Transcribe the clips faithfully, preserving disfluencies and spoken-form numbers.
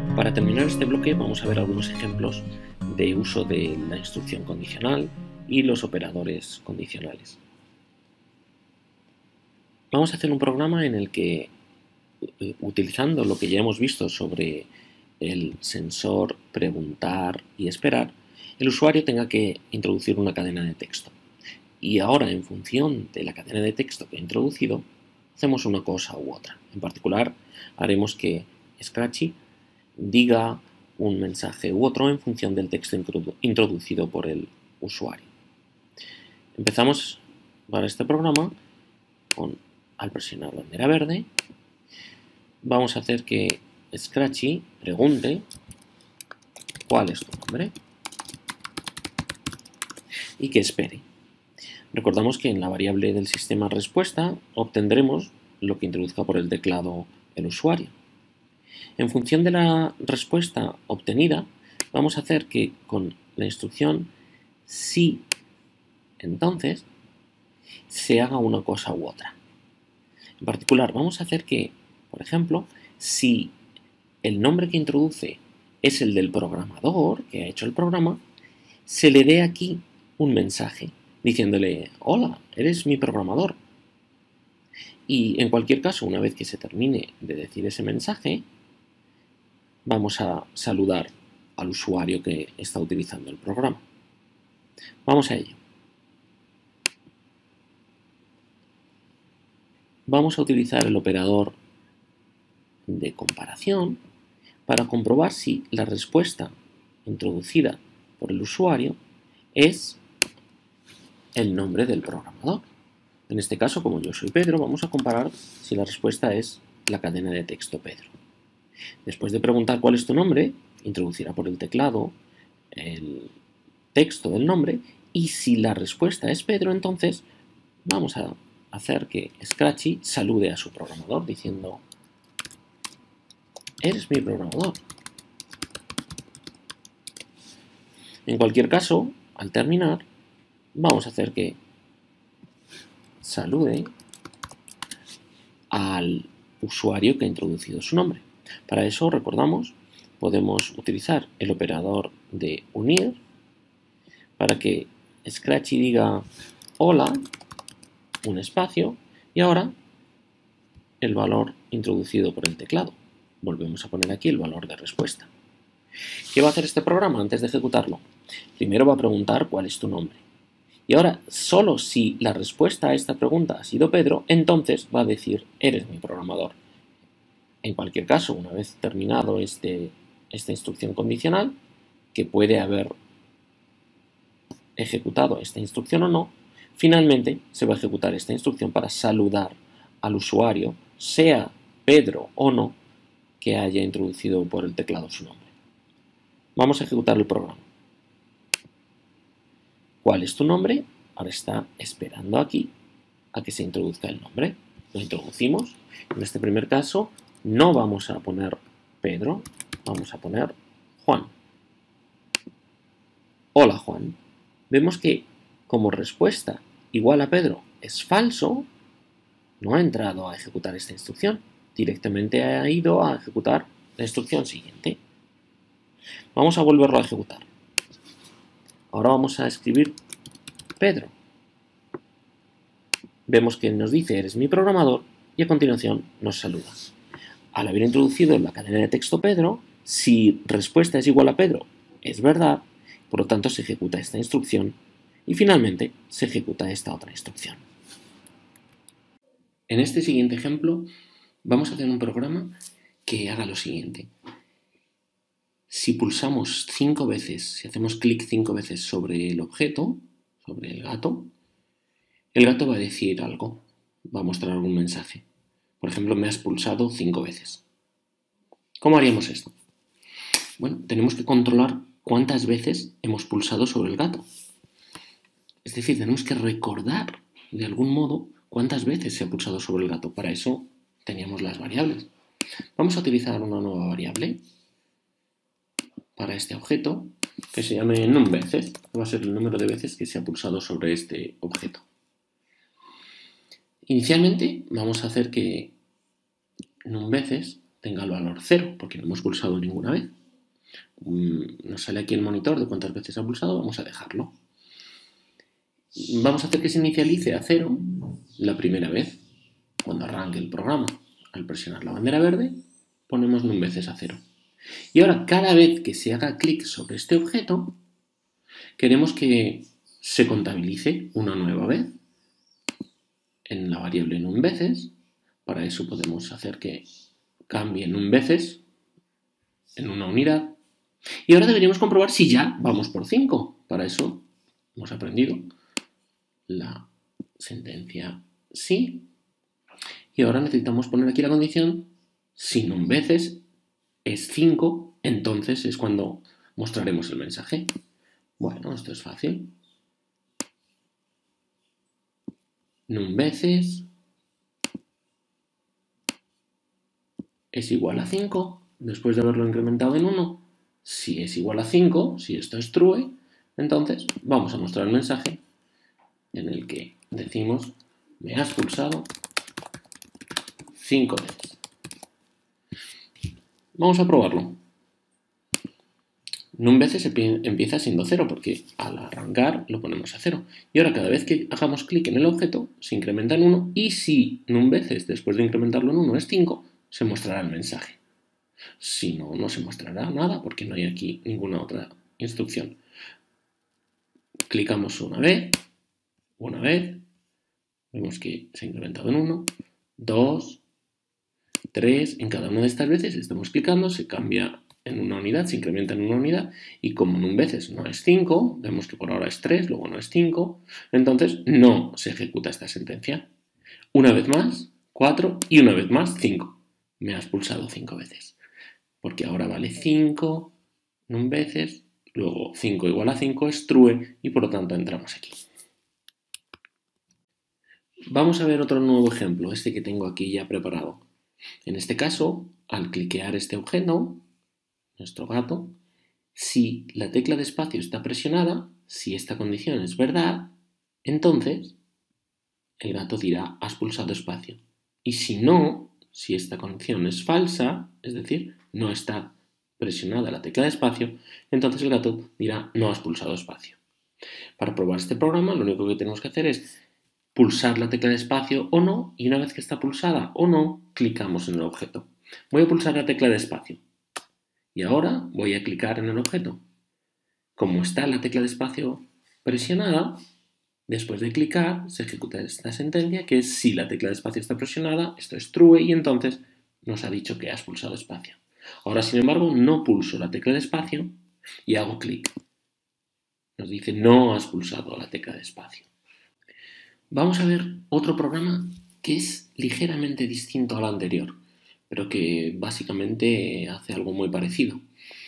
Para terminar este bloque vamos a ver algunos ejemplos de uso de la instrucción condicional y los operadores condicionales. Vamos a hacer un programa en el que, utilizando lo que ya hemos visto sobre el sensor, preguntar y esperar, el usuario tenga que introducir una cadena de texto. Y ahora, en función de la cadena de texto que he introducido, hacemos una cosa u otra. En particular, haremos que Scratchy diga un mensaje u otro en función del texto introducido por el usuario. Empezamos para este programa con, al presionar bandera verde, vamos a hacer que Scratchy pregunte cuál es tu nombre y que espere. Recordamos que en la variable del sistema respuesta obtendremos lo que introduzca por el teclado el usuario. En función de la respuesta obtenida, vamos a hacer que con la instrucción si, entonces, se haga una cosa u otra. En particular, vamos a hacer que, por ejemplo, si el nombre que introduce es el del programador que ha hecho el programa, se le dé aquí un mensaje diciéndole: hola, eres mi programador. Y en cualquier caso, una vez que se termine de decir ese mensaje, vamos a saludar al usuario que está utilizando el programa. Vamos a ello. Vamos a utilizar el operador de comparación para comprobar si la respuesta introducida por el usuario es el nombre del programador. En este caso, como yo soy Pedro, vamos a comparar si la respuesta es la cadena de texto Pedro. Después de preguntar cuál es tu nombre, introducirá por el teclado el texto del nombre, y si la respuesta es Pedro, entonces vamos a hacer que Scratchy salude a su programador diciendo: eres mi programador. En cualquier caso, al terminar, vamos a hacer que salude al usuario que ha introducido su nombre. Para eso, recordamos, podemos utilizar el operador de unir para que Scratchy diga hola, un espacio, y ahora el valor introducido por el teclado. Volvemos a poner aquí el valor de respuesta. ¿Qué va a hacer este programa antes de ejecutarlo? Primero va a preguntar cuál es tu nombre. Y ahora, solo si la respuesta a esta pregunta ha sido Pedro, entonces va a decir: eres mi programador. En cualquier caso, una vez terminado este, esta instrucción condicional, que puede haber ejecutado esta instrucción o no, finalmente se va a ejecutar esta instrucción para saludar al usuario, sea Pedro o no, que haya introducido por el teclado su nombre. Vamos a ejecutar el programa. ¿Cuál es tu nombre? Ahora está esperando aquí a que se introduzca el nombre. Lo introducimos. En este primer caso no vamos a poner Pedro, vamos a poner Juan. Hola, Juan. Vemos que como respuesta igual a Pedro es falso, no ha entrado a ejecutar esta instrucción. Directamente ha ido a ejecutar la instrucción siguiente. Vamos a volverlo a ejecutar. Ahora vamos a escribir Pedro. Vemos que nos dice: eres mi programador, y a continuación nos saluda. Al haber introducido en la cadena de texto Pedro, si respuesta es igual a Pedro, es verdad, por lo tanto se ejecuta esta instrucción y finalmente se ejecuta esta otra instrucción. En este siguiente ejemplo vamos a hacer un programa que haga lo siguiente. Si pulsamos cinco veces, si hacemos clic cinco veces sobre el objeto, sobre el gato, el gato va a decir algo, va a mostrar algún mensaje. Por ejemplo, me has pulsado cinco veces. ¿Cómo haríamos esto? Bueno, tenemos que controlar cuántas veces hemos pulsado sobre el gato. Es decir, tenemos que recordar de algún modo cuántas veces se ha pulsado sobre el gato. Para eso teníamos las variables. Vamos a utilizar una nueva variable para este objeto que se llame numVeces. Va a ser el número de veces que se ha pulsado sobre este objeto. Inicialmente vamos a hacer que numVeces tenga el valor cero, porque no hemos pulsado ninguna vez. Nos sale aquí el monitor de cuántas veces ha pulsado, vamos a dejarlo. Vamos a hacer que se inicialice a cero la primera vez, cuando arranque el programa. Al presionar la bandera verde, ponemos num veces a cero. Y ahora, cada vez que se haga clic sobre este objeto, queremos que se contabilice una nueva vez en la variable num veces. Para eso podemos hacer que cambie num veces en una unidad. Y ahora deberíamos comprobar si ya vamos por cinco. Para eso hemos aprendido la sentencia sí. Y ahora necesitamos poner aquí la condición: si num veces es cinco, entonces es cuando mostraremos el mensaje. Bueno, esto es fácil. Num veces es igual a cinco, después de haberlo incrementado en uno. Si es igual a cinco, si esto es true, entonces vamos a mostrar el mensaje en el que decimos: me has pulsado cinco veces. Vamos a probarlo. Num veces empieza siendo cero, porque al arrancar lo ponemos a cero. Y ahora cada vez que hagamos clic en el objeto, se incrementa en uno, y si num veces, después de incrementarlo en uno, es cinco, se mostrará el mensaje. Si no, no se mostrará nada, porque no hay aquí ninguna otra instrucción. Clicamos una vez, una vez, vemos que se ha incrementado en uno, dos, tres, en cada una de estas veces estamos clicando, se cambia en una unidad, se incrementa en una unidad, y como num veces no es cinco, vemos que por ahora es tres, luego no es cinco, entonces no se ejecuta esta sentencia. Una vez más, cuatro, y una vez más, cinco. Me has pulsado cinco veces, porque ahora vale cinco num veces, luego cinco igual a cinco es true, y por lo tanto entramos aquí. Vamos a ver otro nuevo ejemplo, este que tengo aquí ya preparado. En este caso, al cliquear este objeto, nuestro gato, si la tecla de espacio está presionada, si esta condición es verdad, entonces el gato dirá: has pulsado espacio. Y si no, si esta condición es falsa, es decir, no está presionada la tecla de espacio, entonces el gato dirá: no has pulsado espacio. Para probar este programa, lo único que tenemos que hacer es pulsar la tecla de espacio o no, y una vez que está pulsada o no, clicamos en el objeto. Voy a pulsar la tecla de espacio. Y ahora voy a clicar en el objeto. Como está la tecla de espacio presionada, después de clicar se ejecuta esta sentencia, que es: si la tecla de espacio está presionada, esto es true, y entonces nos ha dicho que has pulsado espacio. Ahora, sin embargo, no pulso la tecla de espacio y hago clic. Nos dice: no has pulsado la tecla de espacio. Vamos a ver otro programa que es ligeramente distinto al anterior, pero que básicamente hace algo muy parecido.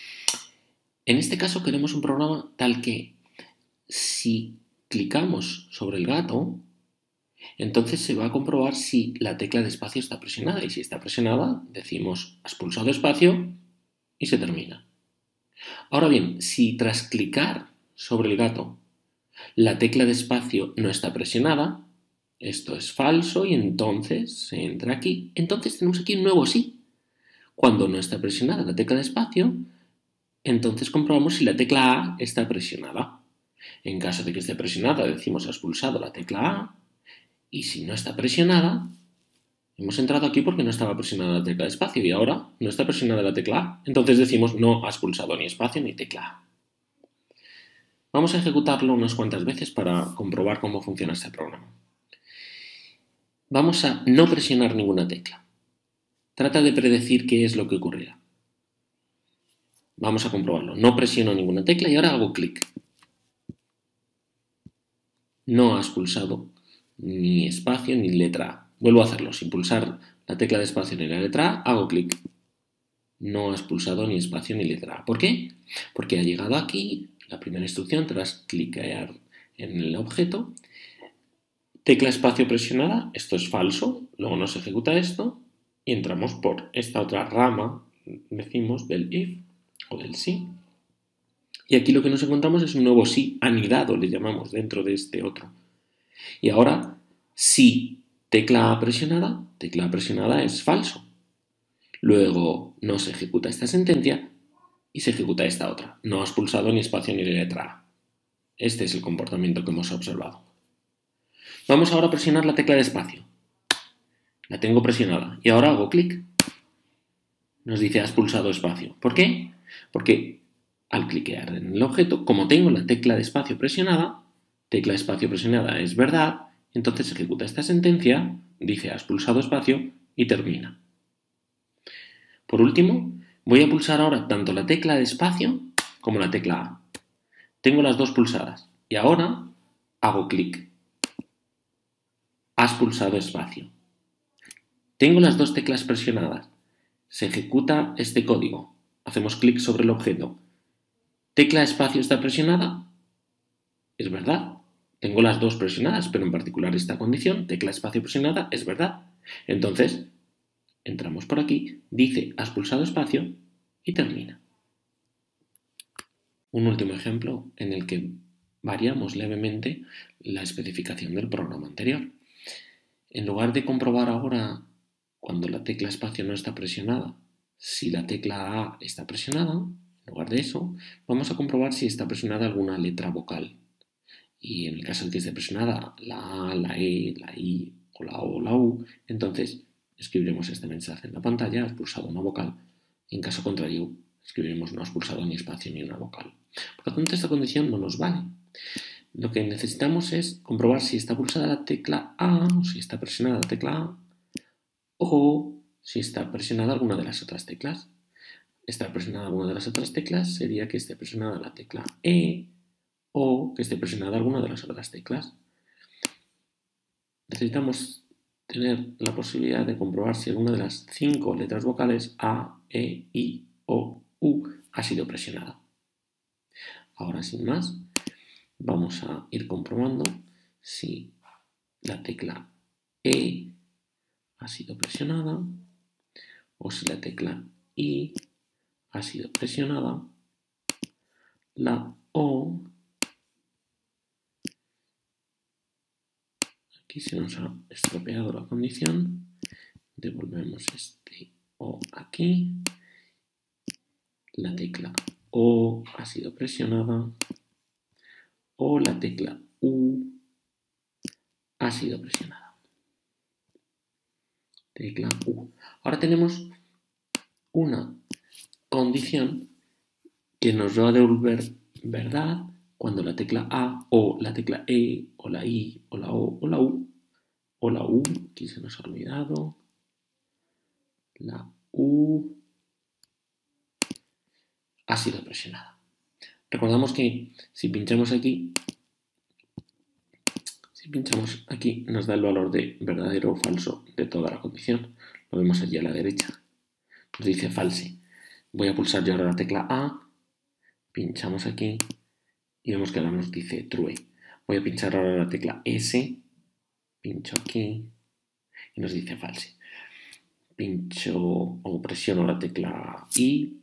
En este caso queremos un programa tal que, si clicamos sobre el gato, entonces se va a comprobar si la tecla de espacio está presionada, y si está presionada decimos: has pulsado espacio, y se termina. Ahora bien, si tras clicar sobre el gato la tecla de espacio no está presionada, esto es falso, y entonces se entra aquí. Entonces tenemos aquí un nuevo sí. Cuando no está presionada la tecla de espacio, entonces comprobamos si la tecla A está presionada. En caso de que esté presionada, decimos: has pulsado la tecla A, y si no está presionada, hemos entrado aquí porque no estaba presionada la tecla de espacio, y ahora no está presionada la tecla A, entonces decimos: no has pulsado ni espacio ni tecla A. Vamos a ejecutarlo unas cuantas veces para comprobar cómo funciona este programa. Vamos a no presionar ninguna tecla. Trata de predecir qué es lo que ocurrirá. Vamos a comprobarlo. No presiono ninguna tecla y ahora hago clic. No has pulsado ni espacio ni letra A. Vuelvo a hacerlo. Sin pulsar la tecla de espacio ni la letra A, hago clic. No has pulsado ni espacio ni letra A. ¿Por qué? Porque ha llegado aquí la primera instrucción tras clicar en el objeto. Tecla espacio presionada, esto es falso, luego nos ejecuta esto y entramos por esta otra rama, decimos, del if o del sí. Y aquí lo que nos encontramos es un nuevo sí anidado, le llamamos, dentro de este otro. Y ahora, si tecla presionada, tecla presionada es falso. Luego no se ejecuta esta sentencia y se ejecuta esta otra. No has pulsado ni espacio ni letra A. Este es el comportamiento que hemos observado. Vamos ahora a presionar la tecla de espacio. La tengo presionada y ahora hago clic. Nos dice has pulsado espacio. ¿Por qué? Porque al cliquear en el objeto, como tengo la tecla de espacio presionada, tecla de espacio presionada es verdad, entonces ejecuta esta sentencia, dice has pulsado espacio y termina. Por último, voy a pulsar ahora tanto la tecla de espacio como la tecla A. Tengo las dos pulsadas y ahora hago clic. Has pulsado espacio. Tengo las dos teclas presionadas. Se ejecuta este código. Hacemos clic sobre el objeto. ¿Tecla espacio está presionada? Es verdad. Tengo las dos presionadas, pero en particular esta condición, tecla espacio presionada, es verdad. Entonces, entramos por aquí, dice has pulsado espacio y termina. Un último ejemplo en el que variamos levemente la especificación del programa anterior. En lugar de comprobar ahora cuando la tecla espacio no está presionada, si la tecla A está presionada, en lugar de eso, vamos a comprobar si está presionada alguna letra vocal. Y en el caso de que esté presionada la A, la E, la I o la O o la U, entonces escribiremos este mensaje en la pantalla, has pulsado una vocal. En caso contrario, escribiremos no has pulsado ni espacio ni una vocal. Por lo tanto, esta condición no nos vale. Lo que necesitamos es comprobar si está pulsada la tecla A o si está presionada la tecla A o si está presionada alguna de las otras teclas. Estar presionada alguna de las otras teclas sería que esté presionada la tecla E o que esté presionada alguna de las otras teclas. Necesitamos tener la posibilidad de comprobar si alguna de las cinco letras vocales A, E, I, O, U ha sido presionada. Ahora, sin más, vamos a ir comprobando si la tecla E ha sido presionada o si la tecla I ha sido presionada, la O, aquí se nos ha estropeado la condición, devolvemos este O aquí, la tecla O ha sido presionada o la tecla U ha sido presionada. Tecla U. Ahora tenemos una condición que nos va a devolver verdad cuando la tecla A o la tecla E o la I o la O o la U o la U, aquí se nos ha olvidado, la U ha sido presionada. Recordamos que si pinchamos aquí, si pinchamos aquí nos da el valor de verdadero o falso de toda la condición. Lo vemos allí a la derecha. Nos dice false. Voy a pulsar yo ahora la tecla A, pinchamos aquí y vemos que ahora nos dice true. Voy a pinchar ahora la tecla S, pincho aquí y nos dice false. Pincho o presiono la tecla I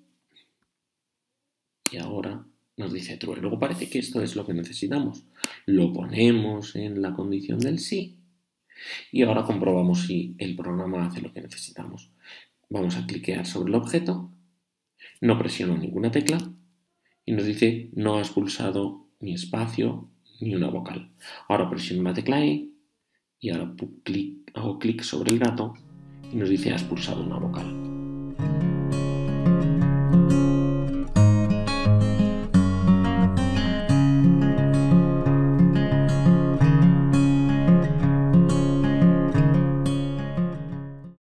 y ahora nos dice true. Luego parece que esto es lo que necesitamos. Lo ponemos en la condición del sí y ahora comprobamos si el programa hace lo que necesitamos. Vamos a cliquear sobre el objeto, no presiono ninguna tecla y nos dice no has pulsado ni espacio ni una vocal. Ahora presiono la tecla E y ahora clic, hago clic sobre el gato y nos dice has pulsado una vocal.